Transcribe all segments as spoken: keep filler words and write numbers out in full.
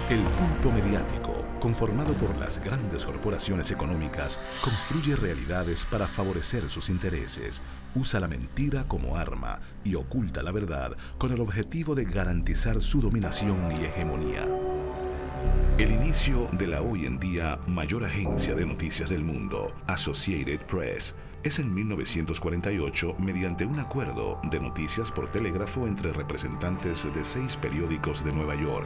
El pulpo mediático, conformado por las grandes corporaciones económicas, construye realidades para favorecer sus intereses, usa la mentira como arma y oculta la verdad con el objetivo de garantizar su dominación y hegemonía. El inicio de la hoy en día mayor agencia de noticias del mundo, Associated Press, es en mil novecientos cuarenta y ocho mediante un acuerdo de noticias por telégrafo entre representantes de seis periódicos de Nueva York.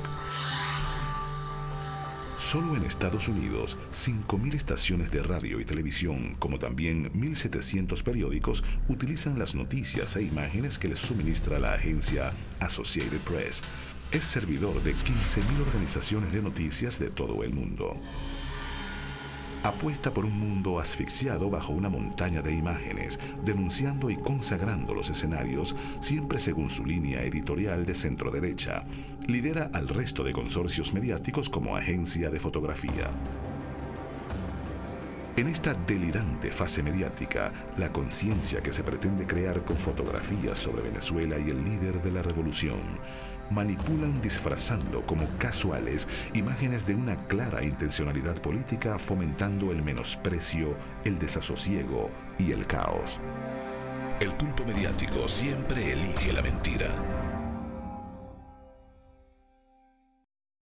Solo en Estados Unidos, cinco mil estaciones de radio y televisión, como también mil setecientos periódicos, utilizan las noticias e imágenes que les suministra la agencia Associated Press. Es servidor de quince mil organizaciones de noticias de todo el mundo. Apuesta por un mundo asfixiado bajo una montaña de imágenes, denunciando y consagrando los escenarios, siempre según su línea editorial de centro-derecha. Lidera al resto de consorcios mediáticos como agencia de fotografía. En esta delirante fase mediática, la conciencia que se pretende crear con fotografías sobre Venezuela y el líder de la revolución, manipulan disfrazando como casuales imágenes de una clara intencionalidad política, fomentando el menosprecio, el desasosiego y el caos. El pulpo mediático siempre elige la mentira.